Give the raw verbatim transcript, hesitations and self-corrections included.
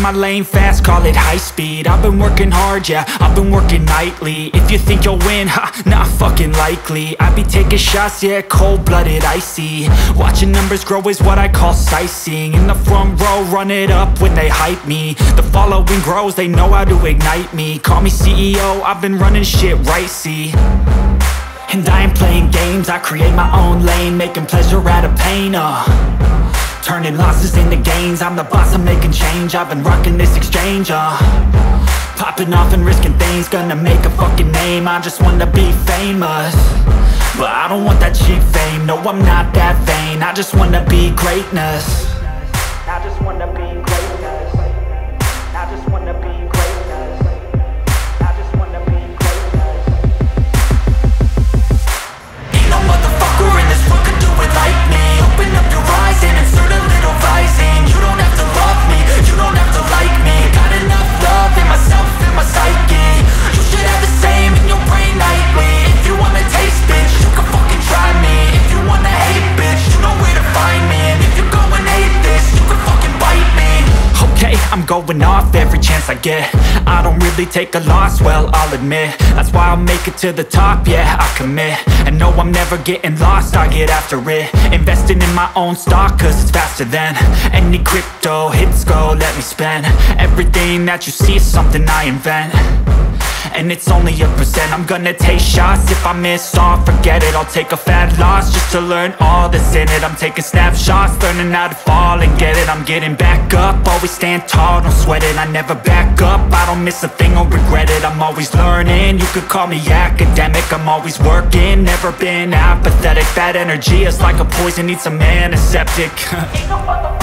in my lane fast, call it high speed. I've been working hard, yeah, I've been working nightly. If you think you'll win, ha, not fucking likely. I be taking shots, yeah, cold-blooded, icy. Watching numbers grow is what I call sightseeing. In the front row, run it up when they hype me. The following grows, they know how to ignite me. Call me C E O, I've been running shit right, see. And I ain't playing games, I create my own lane, making pleasure out of pain, uh turning losses into gains, I'm the boss, I'm making change. I've been rocking this exchange, uh popping off and risking things, gonna make a fucking name. I just wanna be famous, but I don't want that cheap fame. No, I'm not that vain, I just wanna be greatness. I just wanna be greatness. I just wanna be greatness. I just wanna be greatness. Ain't no motherfucker in this world could do it like me. Open up your eyes and insert a little rising. You don't have to love me, you don't have to like me. Got enough love in myself and my psyche. You should have the same in your brain nightly. If you wanna taste, bitch, you can fucking try me. If you wanna hate, bitch, you know where to find me. And if you go and hate this, you can fucking bite me. Okay, I'm going off every chance I get. I don't really take a loss, well, I'll admit. That's why I'll make it to the top, yeah, I commit. And no, I'm never getting lost, I get after it. Investing in my own stock, cause it's faster than any crypto hits go, let me spend. Everything that you see is something I invent, and it's only a percent. I'm gonna take shots, if I miss all, forget it. I'll take a fat loss just to learn all that's in it. I'm taking snapshots, learning how to fall and get it. I'm getting back up, always stand tall, don't sweat it. I never back up, I don't miss a thing or regret it. I'm always learning, you could call me academic. I'm always working, never been apathetic. That energy is like a poison, needs some antiseptic. Ain't no